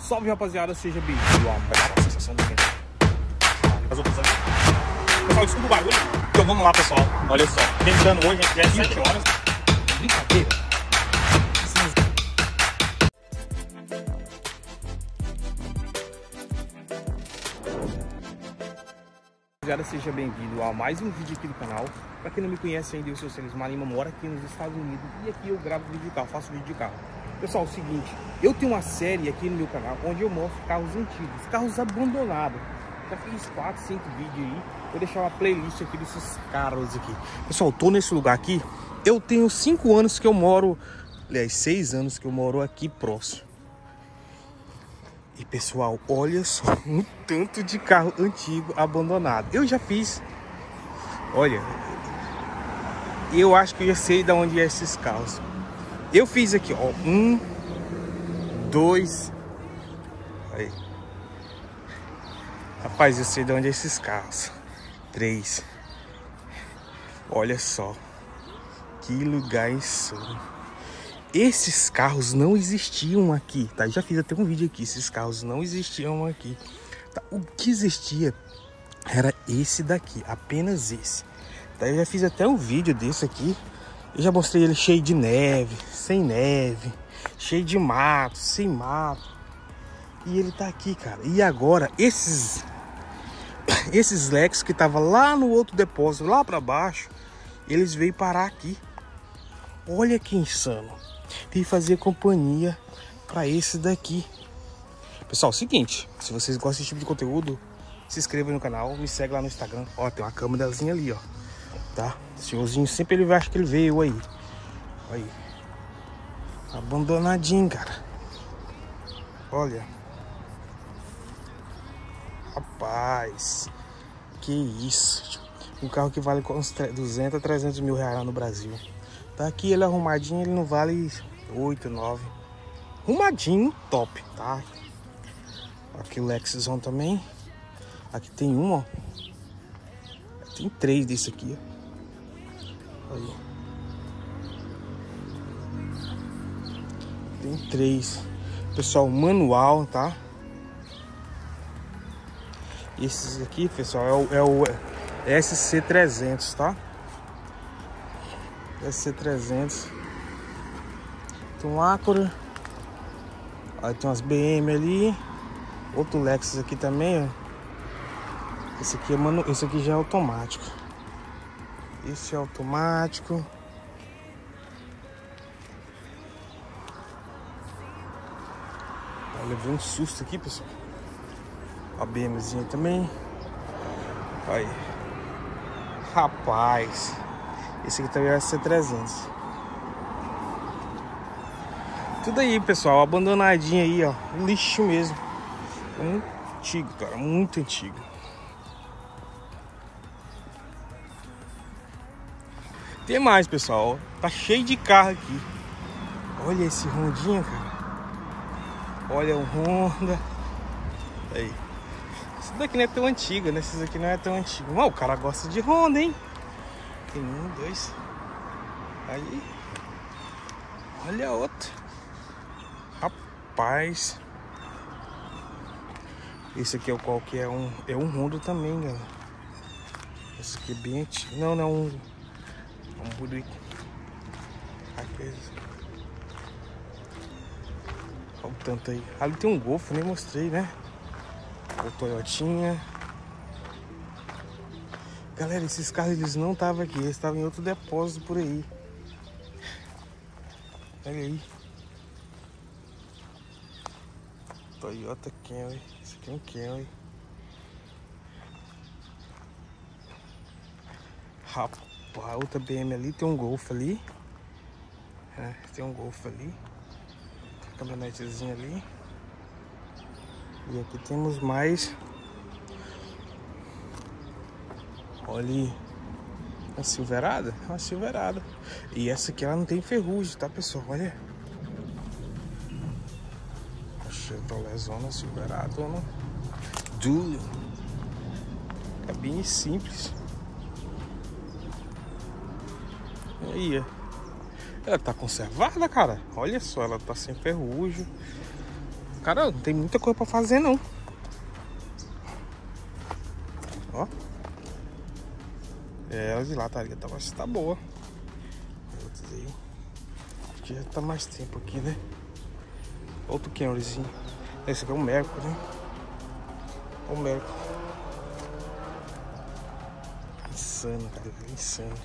Salve, rapaziada, seja bem-vindo a uma sensação do vento. As outras ali. Pessoal, desculpa o barulho. Então vamos lá, pessoal. Olha só. Tentando hoje, já é 7 horas. Brincadeira. Rapaziada, seja bem-vindo a mais um vídeo aqui do canal. Pra quem não me conhece ainda, eu sou o Selismar Lima, moro aqui nos Estados Unidos e aqui eu gravo vídeo de carro, faço vídeo de carro. Pessoal, é o seguinte, eu tenho uma série aqui no meu canal onde eu mostro carros antigos, carros abandonados. Já fiz 4, 5 vídeos aí. Vou deixar uma playlist aqui desses carros aqui. Pessoal, tô nesse lugar aqui. Eu tenho 5 anos que eu moro, aliás, 6 anos que eu moro aqui próximo. E pessoal, olha só um tanto de carro antigo abandonado. Eu já fiz, olha, eu acho que eu já sei de onde é esses carros. Eu fiz aqui, ó, 1, 2, aí. Rapaz, eu sei de onde é esses carros. 3. Olha só, que lugar insano. Esses carros não existiam aqui, tá? Já fiz até um vídeo aqui, esses carros não existiam aqui. Tá? O que existia era esse daqui, apenas esse. Tá? Eu já fiz até um vídeo desse aqui. Eu já mostrei ele cheio de neve, sem neve, cheio de mato, sem mato. E ele tá aqui, cara. E agora, esses Lexus que tava lá no outro depósito, lá pra baixo, eles veio parar aqui. Olha que insano. Tem que fazer companhia para esse daqui. Pessoal, é o seguinte, se vocês gostam desse tipo de conteúdo, se inscreva no canal, me segue lá no Instagram. Ó, tem uma câmerazinha ali, ó. Tá? O senhorzinho sempre ele acha que ele veio aí. Aí. Abandonadinho, cara. Olha. Rapaz. Que isso. Um carro que vale uns 200 a 300 mil reais lá no Brasil. Tá aqui ele arrumadinho, ele não vale 8, 9. Arrumadinho, top, tá? Aqui o Lexusão também. Aqui tem um, ó. Tem 3 desse aqui, ó. Aí. Tem 3. Pessoal, manual, tá? Esses aqui, pessoal, é o SC300, tá? SC300. Tem um Acura. Aí tem umas BM ali. Outro Lexus aqui também, ó. Esse aqui é esse aqui já é automático. Esse é automático. Eu levei um susto aqui, pessoal. A BMzinha também. Aí. Rapaz. Esse aqui também vai ser 300. Tudo aí, pessoal, abandonadinho aí, ó. Um lixo mesmo. Muito antigo, cara, muito antigo. Tem mais, pessoal. Tá cheio de carro aqui. Olha esse Hondinha, cara. Olha o Honda. Aí. Isso daqui não é tão antigo, né? Esses aqui não é tão antigo. Mas o cara gosta de Honda, hein? Tem 1, 2. Aí. Olha outro. Rapaz. Esse aqui é o qual que é um Honda também, galera. Esse aqui é bem antigo. Não, não. Um Buick. Olha o tanto aí. Ali tem um Golf, nem mostrei, né? O Toyotinha. Galera, esses carros eles não estavam aqui, eles estavam em outro depósito por aí. Olha aí. Toyota Camry. Esse aqui é um Camry. Rapaz, outra BM ali, tem um Golf ali. É, tem um Golf ali. Caminhonetezinha ali. E aqui temos mais. Olha aí. Uma Silverado? Uma Silverado. E essa aqui ela não tem ferrugem, tá, pessoal? Olha. A Chevroletzona Silverado, né? Duo. Cabine simples. E aí, ela tá conservada, cara. Olha só, ela tá sem ferrugem. Cara, não tem muita coisa pra fazer, não. Ó. É, ela de lá, tá boa. Outros aí. Acho que já tá mais tempo aqui, né? Outro Camryzinho. Esse aqui é um Mercury, né? O Mercury. Insano, cara. Insano.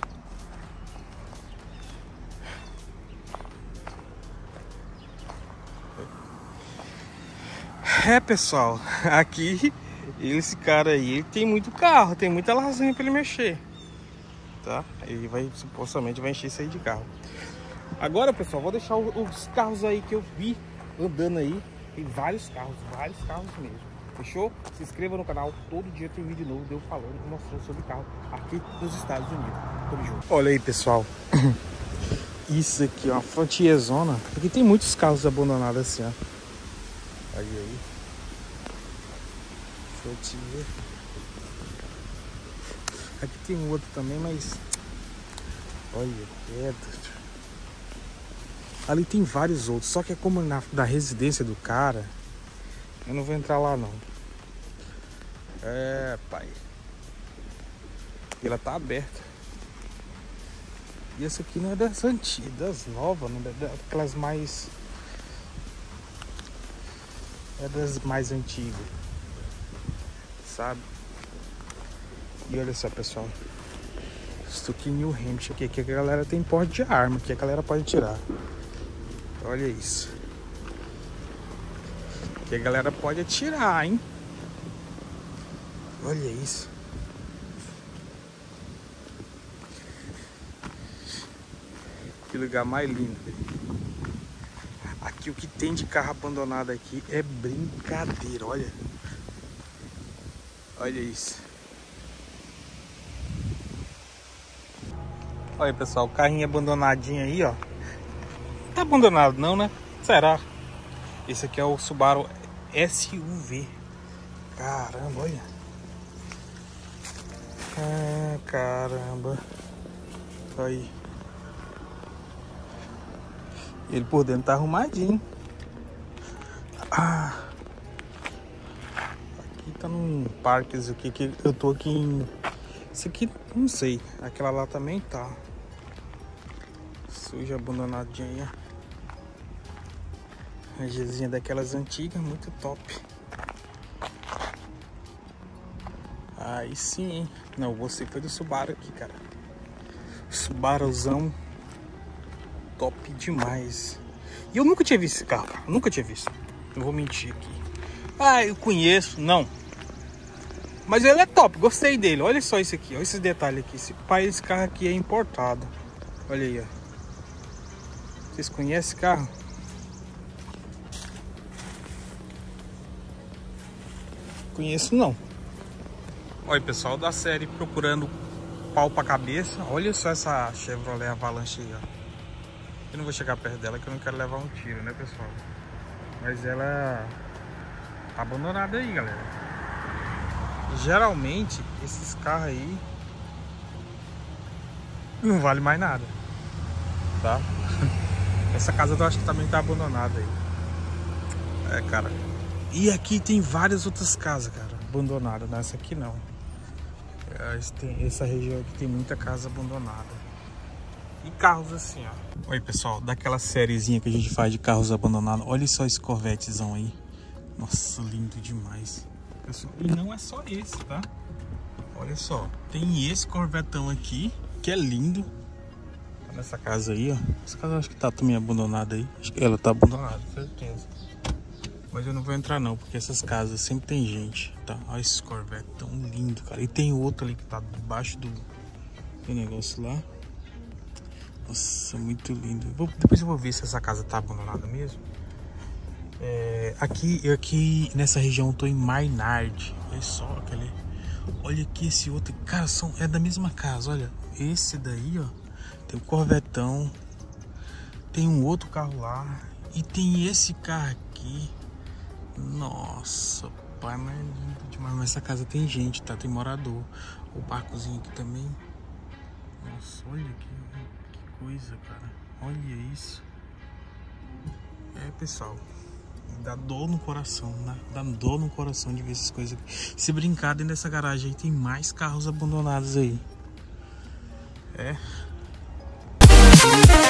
É, pessoal. Aqui, esse cara aí, ele tem muito carro. Tem muita lasanha pra ele mexer. Tá? Ele vai, supostamente, vai encher isso aí de carro. Agora, pessoal, vou deixar os carros aí que eu vi andando aí. Tem vários carros mesmo. Fechou? Se inscreva no canal. Todo dia tem vídeo novo eu falando e mostrando sobre carro aqui nos Estados Unidos. Tamo junto. Olha aí, pessoal. Isso aqui, ó, uma Frontierzona. Aqui tem muitos carros abandonados assim, ó. Aí. Frontier. Aqui tem um outro também, mas... Olha, ali tem vários outros, só que é como da residência do cara. Eu não vou entrar lá, não. É, pai. E ela tá aberta. E essa aqui não é das antigas, das novas, não é daquelas mais... É das mais antigas, sabe? E olha só, pessoal. Estou aqui em New Hampshire, aqui a galera tem porte de arma, aqui a galera pode tirar. Olha isso. Aqui a galera pode atirar, hein? Olha isso. Que lugar mais lindo. Aqui o que tem de carro abandonado aqui é brincadeira, olha. Olha isso. Olha, pessoal, o carrinho abandonadinho aí, ó. Não tá abandonado não, né? Será? Esse aqui é o Subaru SUV. Caramba, olha. Ah, caramba. Aí. Ele por dentro tá arrumadinho. Ah. Aqui tá num parque aqui que eu tô aqui em... Esse aqui, não sei. Aquela lá também tá. Suja, abandonadinha. Energiazinha daquelas antigas, muito top. Aí sim, hein? Não, você foi do Subaru aqui, cara. Subaruzão top demais. E eu nunca tinha visto esse carro, cara. Nunca tinha visto. Não vou mentir aqui. Ah, eu conheço. Não. Mas ele é top, gostei dele. Olha só isso aqui, olha esses detalhes aqui. Esse carro aqui é importado. Olha aí, ó. Vocês conhecem esse carro? Conheço não. Olha, pessoal da série procurando pau pra cabeça. Olha só essa Chevrolet Avalanche aí, ó. Eu não vou chegar perto dela que eu não quero levar um tiro, né, pessoal? Mas ela tá abandonada aí, galera. Geralmente esses carros aí não vale mais nada, tá? Essa casa eu acho que também tá abandonada aí. É, cara. E aqui tem várias outras casas, cara, abandonadas. Nessa aqui não. Essa região aqui tem muita casa abandonada. E carros assim, ó. Oi, pessoal, daquela sériezinha que a gente faz de carros abandonados. Olha só esse Corvetezão aí. Nossa, lindo demais. Pessoal, e não é só esse, tá? Olha só, tem esse Corvetão aqui, que é lindo. Tá nessa casa aí, ó. Essa casa eu acho que tá também abandonada aí. Acho que ela tá abandonada, certeza. Mas eu não vou entrar não, porque essas casas sempre tem gente, tá? Olha esse Corvette tão lindo, cara. E tem outro ali que tá debaixo do negócio lá. Nossa, muito lindo. Depois eu vou ver se essa casa tá abandonada mesmo. Aqui nessa região eu tô em Maynard. Olha só aquele. Olha aqui esse outro. Cara, é da mesma casa. Olha, esse daí, ó. Tem o Corvetão. Tem um outro carro lá. E tem esse carro aqui. Nossa, pai, mas é lindo demais. Mas essa casa tem gente, tá? Tem morador. O barcozinho aqui também. Nossa, olha que coisa, cara. Olha isso. É, pessoal. Dá dor no coração, né? Dá dor no coração de ver essas coisas aqui. Se brincar dentro dessa garagem aí, tem mais carros abandonados aí. É.